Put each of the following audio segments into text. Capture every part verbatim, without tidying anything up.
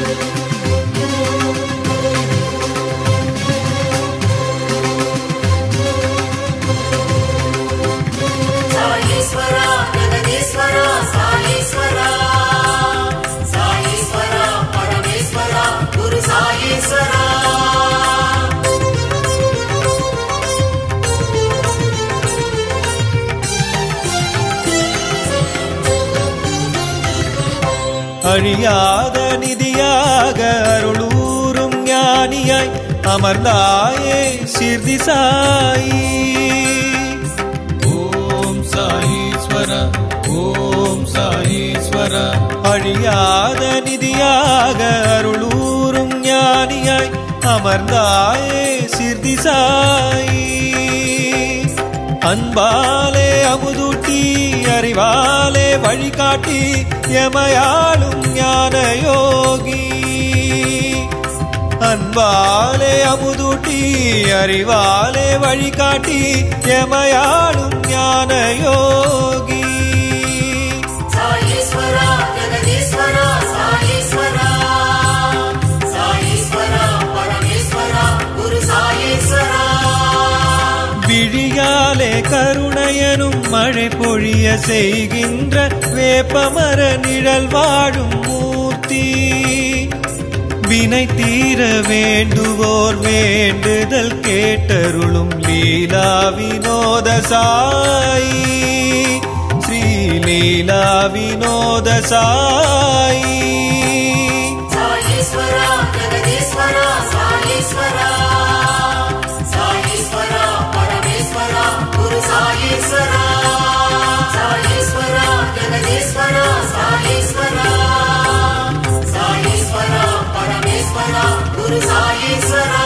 அழியாத நிதியாக அருளூரும் ஞானியாய் அமர்ந்தாயே சிர்தி சாயி. ஓம் சாயீஸ்வர ஓம் சாயீஸ்வர. அழியாத நிதியாக அருளூரும் ஞானியாய் அமர்ந்தாயே சிர்தி சாயி. அன்பாலே அமுதூட்டி அறிவாலே வழிகாட்டி எமையாளும் ஞான யோகி. அன்பாலே அமுதூட்டி அறிவாலே வழிகாட்டி எமையாளும் ஞான யோகி. சாயீஸ்வரா ஜெகதீஸ்வரா சாயீஸ்வரா சாயீஸ்வரா பரமேஸ்வரா குரு சாயீஸ்வரா. விழியாலே கருணையனும் மழை பொழிய செய்கின்ற வேப்பமர நிழல் வாழும் மூர்த்தி. வினை தீர வேண்டுவோர் வேண்டுதல் கேட்டருளும் லீலா வினோத சாயி. ஸ்ரீ லீலா வினோத சாயி. சாயீஸ்வரா ஜெகதீஸ்வரா சாயீஸ்வரா சாயீஸ்வரா பரமேஸ்வரா குரு சாயீஸ்வரா. சாயீஸ்வரா ஜெகதீஸ்வரா சாயீஸ்வரா சாயீஸ்வரா பரமேஸ்வரா குரு சாயீஸ்வரா.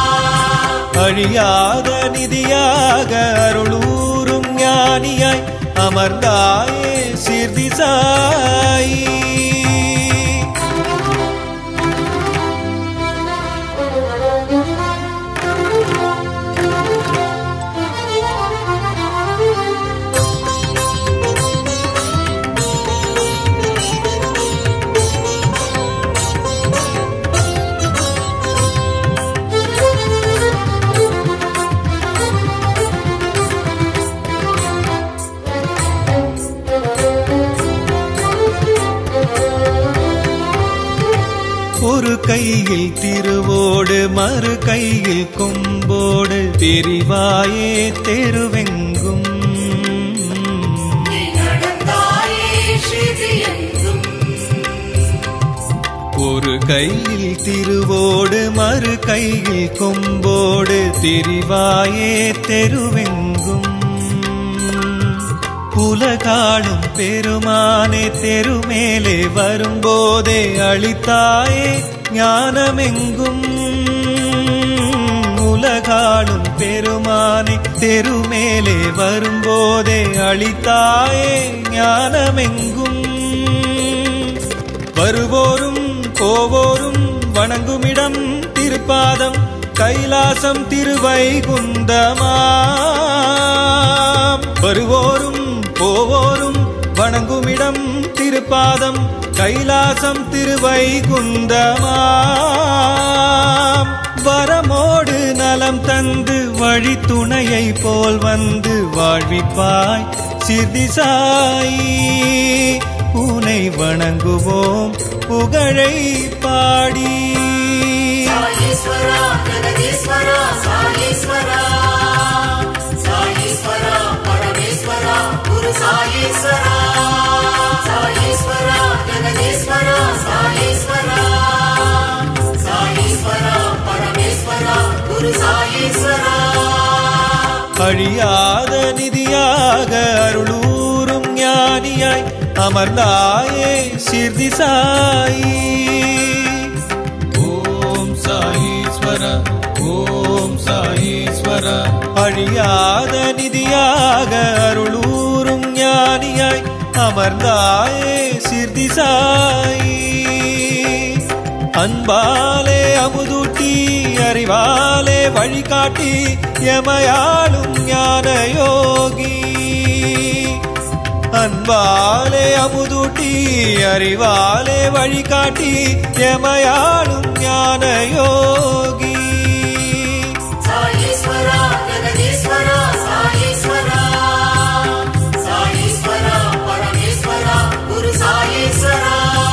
அழியாத நிதியாக அருளூரும் ஞானியாய் அமர்ந்தாயே சிர்தி சாயி. ஒரு கையில் திருவோடு மறு கையில் கொம்போடு தெரிவாயே தெருவெங்கும். ஒரு கையில் திருவோடு மறு கையில் கொம்போடு தெரிவாயே தெருவெங்கும். உலகாளும் பெருமானே தெருமேலே வரும்போதே அளித்தாயே ஞானமெங்கும். உலகாளும் பெருமானே தெருமேலே வரும்போதே அளித்தாயே ஞானமெங்கும். வருவோரும் போவோரும் வணங்குமிடம் திருப்பாதம் கைலாசம் திருவைகுந்தமாம். வருவோரும் போவோரும் வணங்குமிடம் திருப்பாதம் கைலாசம் திருவைகுந்தமாம். வரமோடு நலம் தந்து வழி துணையை போல் வந்து வாழ்விப்பாய் சிர்தி சாயி. உனை வணங்குவோம் புகழை பாடி. சாயீஸ்வரா ஜெகதீஸ்வரா சாயீஸ்வரா சாயீஸ்வரா பரமேஸ்வரா குரு சாயீஸ்வரா. சாயீஸ்வரா ஜெகதீஸ்வரா சாயீஸ்வரா சாயீஸ்வரா பரமேஸ்வரா குரு சாயீஸ்வரா. அழியாத நிதியாக அருளூரும் ஞானியாய் அமர்ந்தாயே சிர்தி சாயி. ஓம் சாயீஸ்வர ஓம் சாயீஸ்வர. அழியாத நிதியாக அருளூரும் ஞானியாய் அமர்ந்தாயே சிர்தி சாயி. அன்பாலே அமுதூட்டி அறிவாலே வழிகாட்டி எமையாளும் ஞான யோகி. அன்பாலே அமுதூட்டி அறிவாலே வழிகாட்டி எமையாளும் ஞான யோகி சாயீஸ்வரா ஜெகதீஸ்வரா சாயீஸ்வரா சாயீஸ்வரா பரமேஸ்வரா குரு சாயீஸ்வரா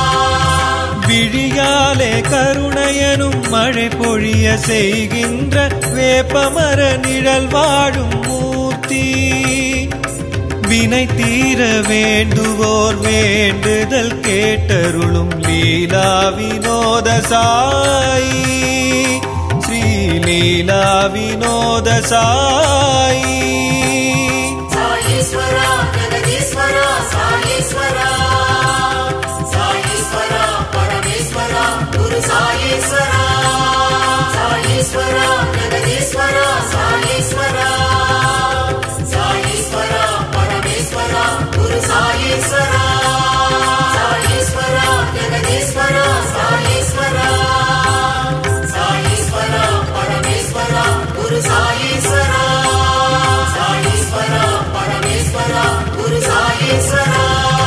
விழியாலே கருணையனும் மழை பொழிய செய்கின்ற வேப்பமர நிழல் வாழும் மூர்த்தி வினை தீர வேண்டுவோர் வேண்டுதல் கேட்டருளும் லீலா வினோத சாயி ஸ்ரீ லீலா வினோத சாயி சாயீஸ்வரா ஜெகதீஸ்வரா சாயீஸ்வரா சாயீஸ்வரா பரமேஸ்வரா குரு சாயீஸ்வரா சாயீஸ்வரா ஜெகதீஸ்வரா சாயீஸ்வரா சாயீஸ்வரா பரமேஸ்வரா குரு சாயீஸ்வரா சாயீஸ்வரா ஜெகதீஸ்வரா சாயீஸ்வரா சாயீஸ்வரா பரமேஸ்வரா குரு சாயீஸ்வரா சாயீஸ்வரா பரமேஸ்வரா குரு சாயீஸ்வரா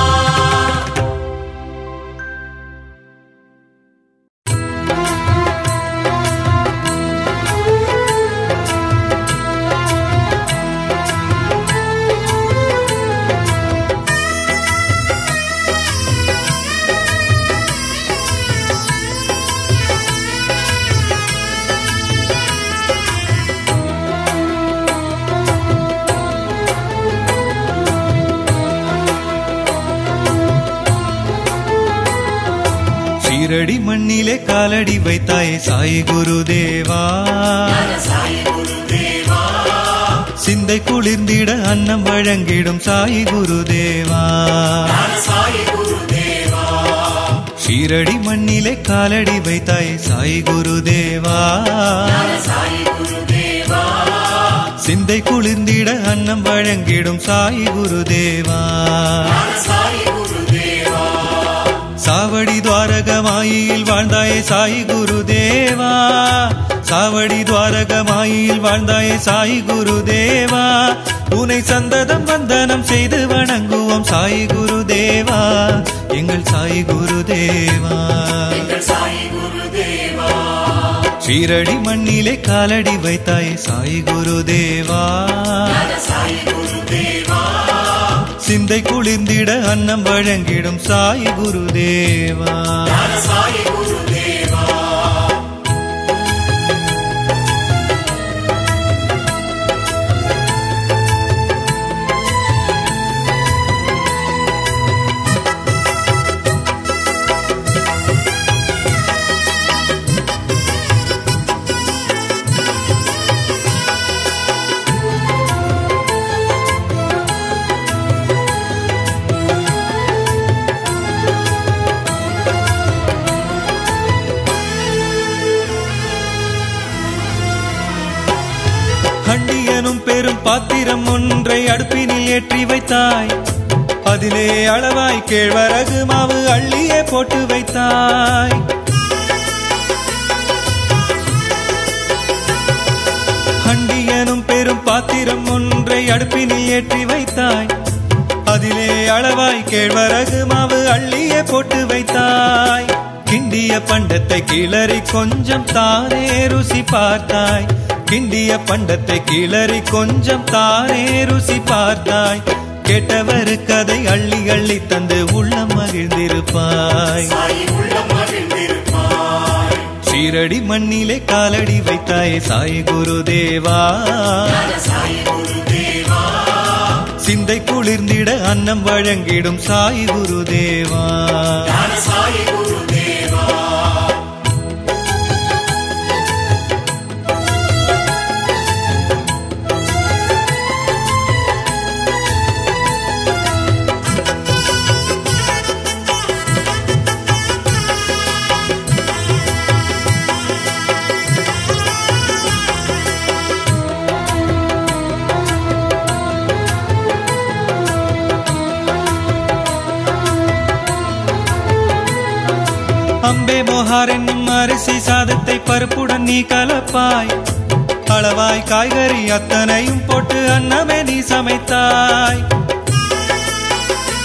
ஷீரடி மண்ணிலே காலடி வைத்தாயே சாயி குருதேவா சிந்தை குளிர்ந்திட அன்னம் வழங்கிடும் சாயி குருதேவா ஷீரடி மண்ணிலே காலடி வைத்தாயே சாயி குருதேவா சிந்தை குளிர்ந்திட அன்னம் வழங்கிடும் சாயி குருதேவா சாவடி துவாரகமாயில் வாழ்ந்தாயே சாயி குருதேவா சாவடி துவாரகமாயில் வாழ்ந்தாயே சாயி குருதேவா உனை சந்ததம் வந்தனம் செய்து வணங்குவோம் சாயி குருதேவா எங்கள் சாயி குருதேவா ஷீரடி மண்ணிலே காலடி வைத்தாயே சாயி குருதேவா சிந்தை குளிர்ந்திட அன்னம் வழங்கிடும் சாயி குருதேவா ஹண்டியனும் பெரும் பாத்திரம் ஒன்றை அடுப்பினில் ஏற்றி வைத்தாய் அதிலே அளவாய் கேழ்வரகு மாவு அள்ளியே போட்டு வைத்தாய் ஹண்டியனும் பெரும் பாத்திரம் ஒன்றை அடுப்பினில் ஏற்றி வைத்தாய் அதிலே அளவாய் கேழ்வரகு மாவு அள்ளியே போட்டு வைத்தாய் கிண்டிய பண்டத்தை கிளறி கொஞ்சம் தானே ருசி பார்த்தாய் கிண்டிய பண்டத்தை கிளறி கொஞ்சம் தானே ருசி பார்த்தாய் கேட்டவர் கதை அள்ளி அள்ளி தந்து உள்ளம் மகிழ்ந்திருப்பாய் ஷீரடி மண்ணிலே காலடி வைத்தாயே சாயி குருதேவா சிந்தை குளிர்ந்திட அன்னம் வழங்கிடும் சாயி குருதேவா அம்பே மோஹார் என்னும் அரிசி சாதத்தை பருப்புடன் நீ கலப்பாய் அளவாய் காய்கறி அத்தனையும் போட்டு அன்னமே நீ சமைத்தாய்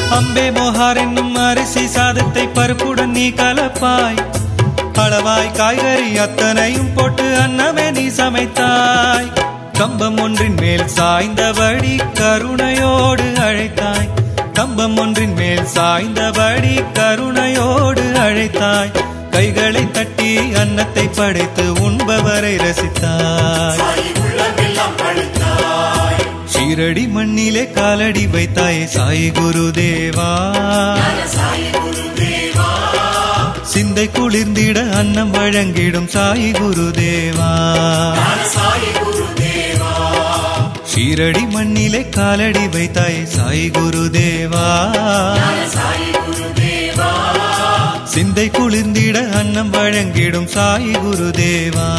அம்பே மோஹார் என்னும் அரிசி சாதத்தை பருப்புடன் நீ கலப்பாய். அளவாய் காய்கறி அத்தனையும் போட்டு அன்னமே நீ சமைத்தாய். கம்பம் ஒன்றின் மேல் சாய்ந்தபடி கருணையோடு அழைத்தாய். கம்பம் ஒன்றின் மேல் சாய்ந்தபடி கருணையோடு அழைத்தாய். கைகளை தட்டி அன்னத்தை படைத்து உண்பவரை ரசித்தாய். ஷீரடி மண்ணிலே காலடி வைத்தாயே சாயி குருதேவா. சிந்தை குளிர்ந்திட அன்னம் வழங்கிடும் சாயி குருதேவா. ஷீரடி மண்ணிலே காலடி வைத்தாயே சாயி குருதேவா. சிந்தை குளிர்ந்திட அன்னம் வழங்கிடும் சாயி குருதேவா.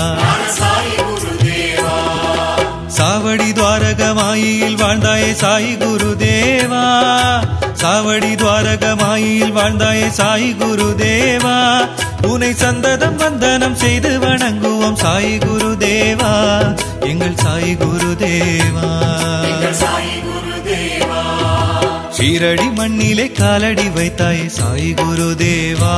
சாவடி துவாரகமாயில் வாழ்ந்தாயே சாயி குருதேவா. சாவடி துவாரகமாயில் வாழ்ந்தாயே சாயி குருதேவா. உனை சந்ததம் வந்தனம் செய்து வணங்குவோம் சாயி குருதேவா. எங்கள் சாயி குருதேவா. ஷீரடி மண்ணிலே காலடி வைத்தாயே சாயி குருதேவா.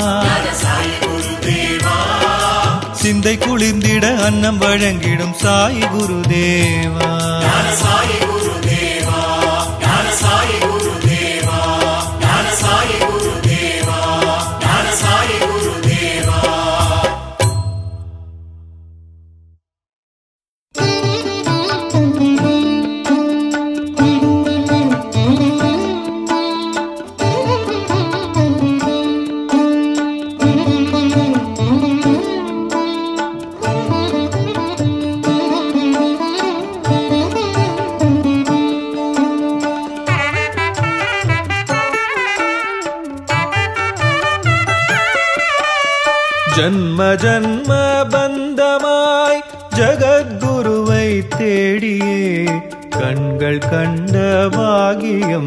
சிந்தை குளிர்ந்திட அன்னம் வழங்கிடும் சாயி குருதேவா. ஜன்ம ஜன்ம பந்தமாய் ஜகத்குருவை தேடியே கண்கள் கண்ட பாகியம்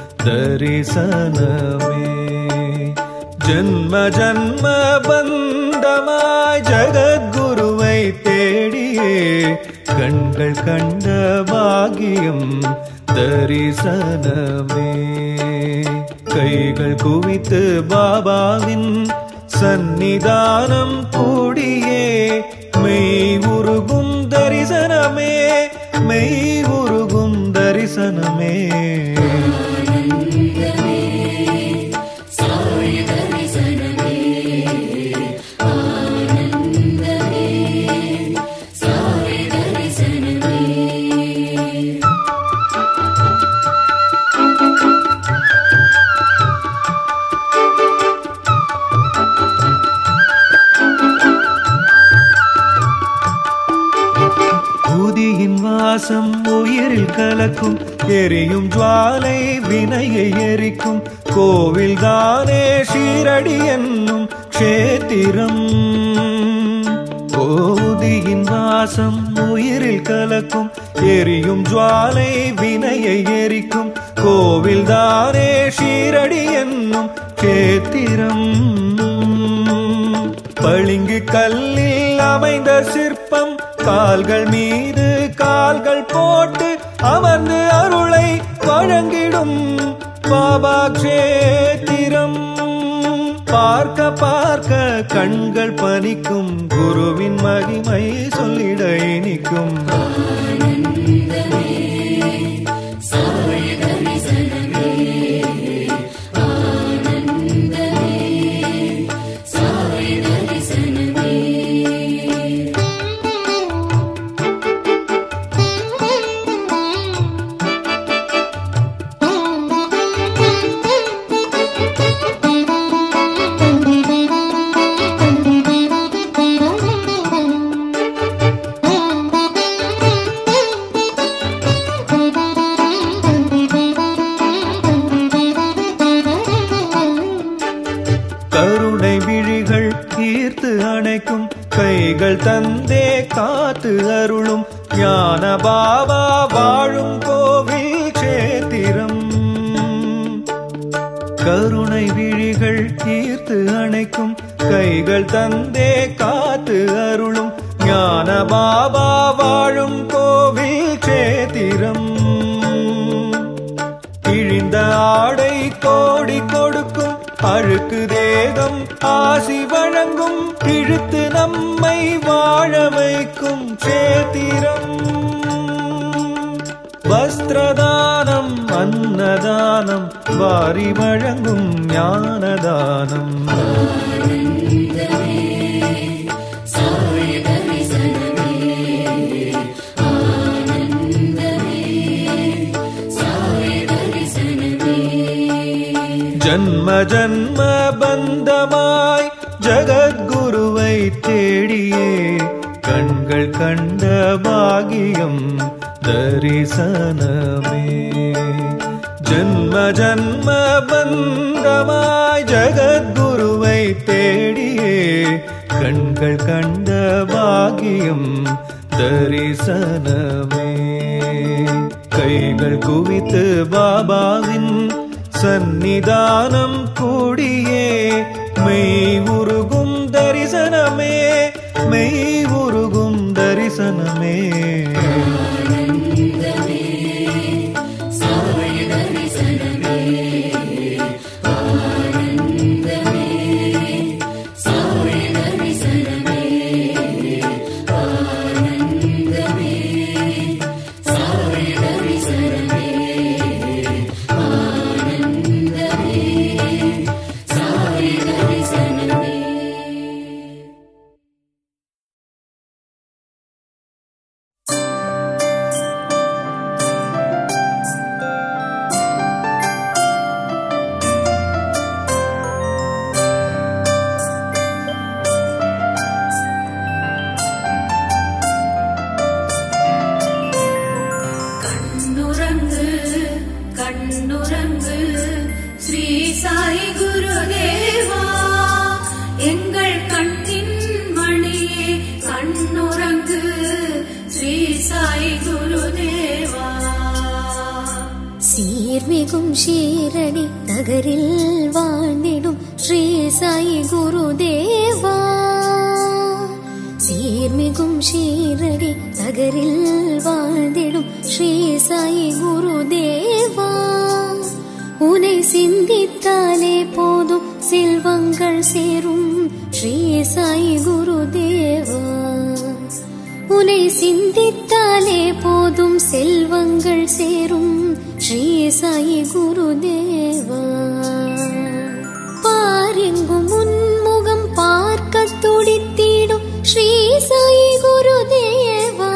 தரிசனமே. ஜன்ம ஜன்ம பந்தமாய் ஜகத்குருவை தேடியே கண்கள் கண்ட பாகியம் தரிசனமே. கைகள் குவித்து பாபாவின் சந்நிதானம் கூடியே மெய் உருகும் தரிசனமே. மெய் உருகும் தரிசனமே. வாசம் உயிரில் கலக்கும் எரியும் ஜுவாலை வினையை எரிக்கும் கோவில் தானே ஷீரடி என்னும் க்ஷேத்திரம். கோதியின் வாசம் உயிரில் கலக்கும் எரியும் ஜுவாலை வினையை எரிக்கும் கோவில் தானே ஷீரடி என்னும் க்ஷேத்திரம். பளிங்கு கல்லில் அமைந்த சிற்பம் கால்கள் மீது கால்கள் போட்டு அமர்ந்து அருளை வழங்கிடும் பாபா க்ஷேத்திரம். பார்க்க பார்க்க கண்கள் பனிக்கும் குருவின் மகிமை சொல்லிட இனிக்கும். கைகள் தந்தே காத்து அருளும் ஞான பாபா வாழும் கோவில் க்ஷேத்திரம். கருணை விழிகள் தீர்த்து அணைக்கும் கைகள் தந்தே காத்து அருளும் ஞான பாபா வாழும் கோவில் க்ஷேத்திரம். கிழிந்த ஆட அழுக்கு தேகம் ஆசி வழங்கும் இழுத்து நம்மை வாழ வைக்கும் சேத்திரம். வஸ்திரதானம் அன்னதானம் வாரி வழங்கும் ஞானதானம். ஜன்ம ஜன்ம பந்தமாய் ஜகத்குருவை தேடியே கண்கள் கண்ட பாகியம் தரிசனமே. ஜன்ம ஜன்ம பந்தமாய் ஜகத்குருவை தேடியே கண்கள் கண்ட பாகியம் தரிசனமே. கைகள் குவித்து பாபாவின் சந்நிதானம் கூடியே மெய் உருகும் தரிசனமே, மெய் உருகும் தரிசனமே. சீர்மிகும் ஷீரடி நகரில் வாழ்ந்திடும் ஸ்ரீ சாயி குருதேவா. சீர்மிகும் ஷீரடி நகரில் வாழ்ந்திடும் ஸ்ரீ சாயி குருதேவா. உனை சிந்தித்தாலே போதும் செல்வங்கள் சேரும் ஸ்ரீ சாயி குருதேவா. உனை சிந்தித்தாலே போதும் செல்வங்கள் சேரும் ஸ்ரீ சாயி குருதேவா. பாரெங்கும் முன்முகம் பார்க்க துடித்திடும் ஸ்ரீ சாயி குருதேவா.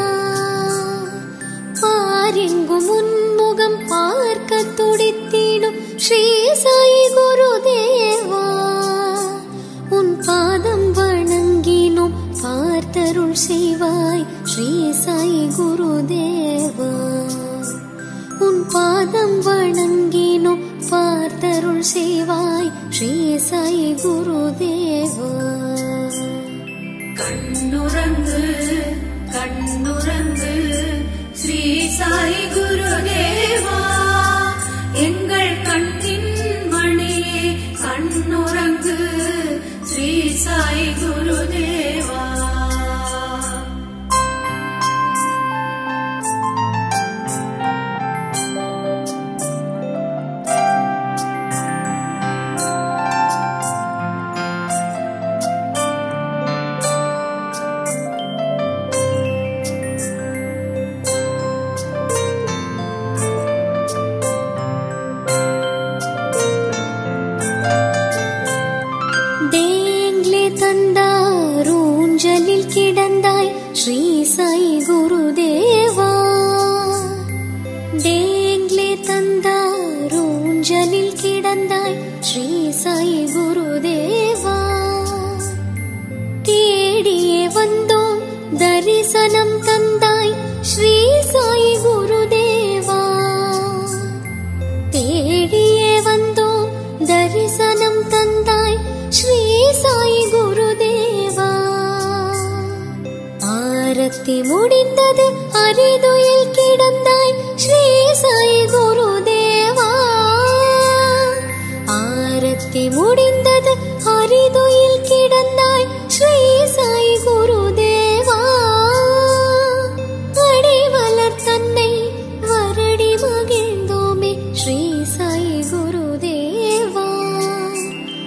பாரெங்கும் முன்முகம் பார்க்க துடித்திடும் ஸ்ரீ சாயி குருதேவா. உன் பாதம் வணங்கினோம் பார்த்தருள் செய்வாய் ஸ்ரீ சாயி குருதேவா. உன் பாதம் வணங்கினோம் பார்த்தருள் செய்வாய் ஸ்ரீ சாயி குருதேவா. கண்ணுறங்கு கண்ணுறங்கு ஸ்ரீ சாயி குருதேவா. எங்கள் கண்ணின் மணியே கண்ணுறங்கு ஸ்ரீ சாயி குருதேவா. கிடந்தாய் ஸ்ரீ சாயி குருதேவா. டேங்க்லே தந்தார் ஊஞ்சலில் கிடந்தாய் ஸ்ரீ சாயி குருதேவா. தேடியே வந்தோம் தரிசனம் தந்தாய் ஸ்ரீ சாயி குருதேவா. தேடியே வந்தோம் தரிசனம் தந்தாய் ஸ்ரீ சாயி குருதேவா. ஆரத்தி முடிந்தது அரிதுயில் கிடந்தாய் ஸ்ரீ சாயி குருதேவா. ஆரத்தி முடிந்தது அரிதுயில் கிடந்தாய் ஸ்ரீ சாயி குருதேவா. அடிவலர் தன்னை வருடி மகிழ்ந்தோமே ஸ்ரீ சாயி குருதேவா.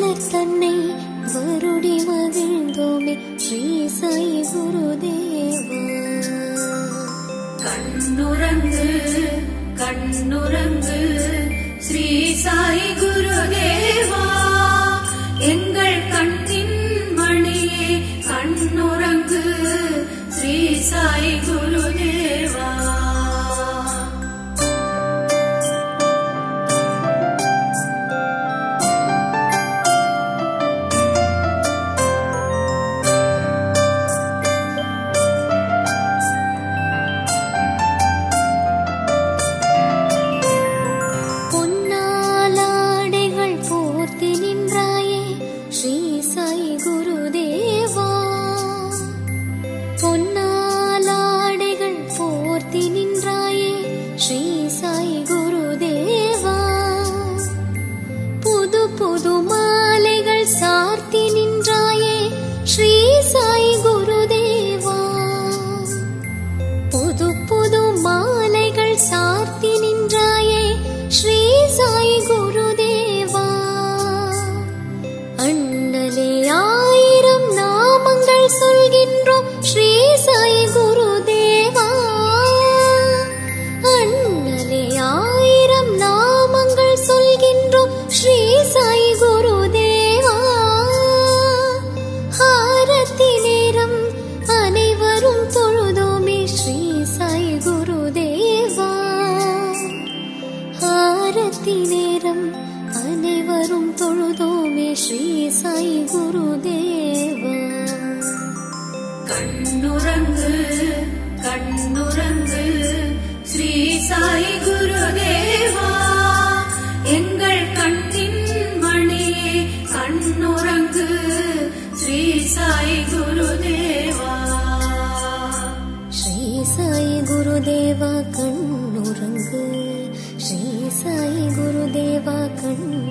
மலர் தன்னை வருடி மகிழ்ந்தோமே ஸ்ரீ சாயி குருதேவா. கண்ணுறங்கு கண்ணுறங்கு ஸ்ரீ சாயி குருதேவா, எங்கள் கண்ணின் மணியே கண்ணுறங்கு ஸ்ரீ சாயி குருதேவா. கண்ணுறங்கு கண்ணுறங்கு ஸ்ரீ சாயி குருதேவா, எங்கள் கண்ணின் மணியே கண்ணுறங்கு ஸ்ரீ சாயி குருதேவா. ஸ்ரீ சாயி குருதேவா கண்ணுறங்கு, ஸ்ரீ சாயி குருதேவா கண்ணு